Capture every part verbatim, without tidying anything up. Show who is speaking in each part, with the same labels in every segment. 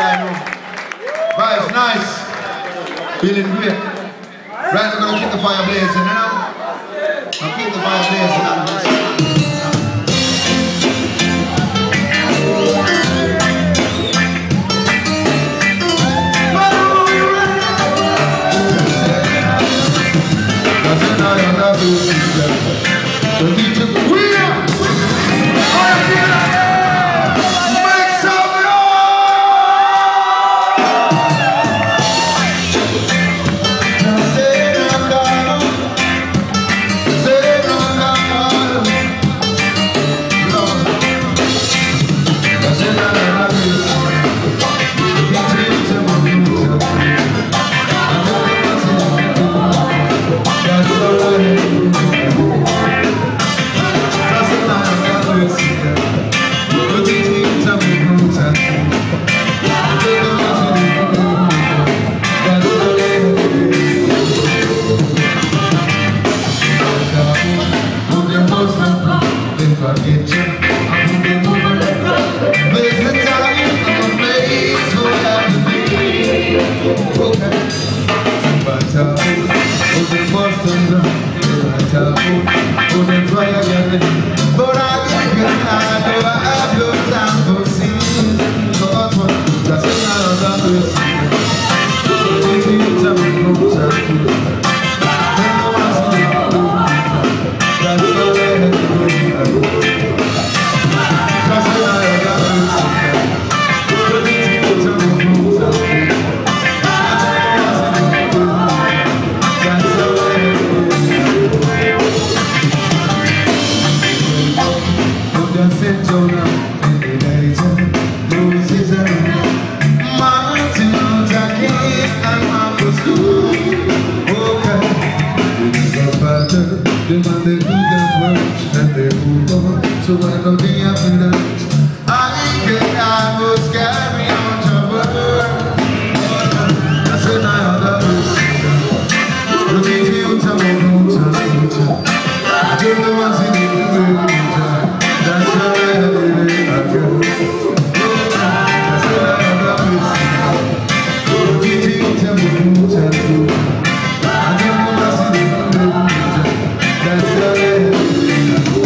Speaker 1: I know. Vibes nice. Feeling great. Right, we're gonna keep the fire blazing, you know? I'll keep the fire blazing. But I think I know I have no time for seeing God's word. That's another person. Teach me to be close and cool. Then I want to see you. That's all I have to do. That's another person. Teach me to be close and cool. That's all I have to do. Saint Jonah in the legend, Moses and Martin Luther King and Marcus Garvey. Okay, the battle, the man they do their work and they move on. So I know the evidence. I get I must carry on your word. That's when I other person. Look at you, tell me, tell me, tell me. I don't know what's in the way. That's how I have it, I go. That's what I have it. Look at you, tell me who, tell me who. I don't know what's in the way. That's how I have it, I go.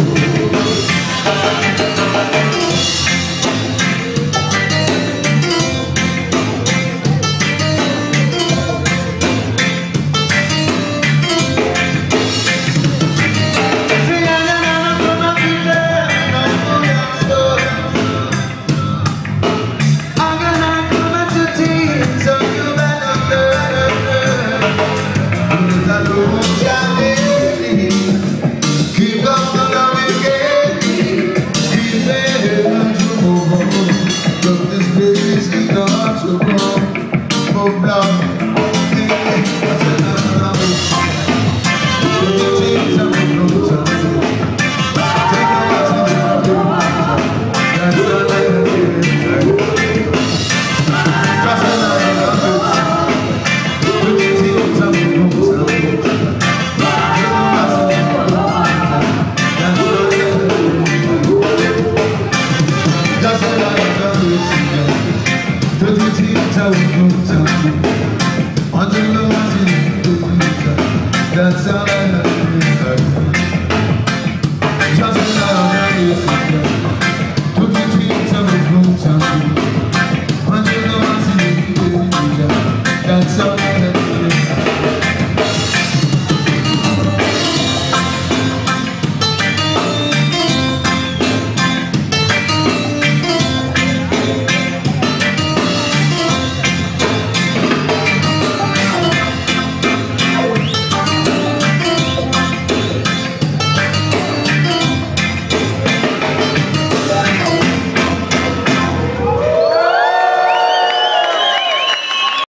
Speaker 1: That's all I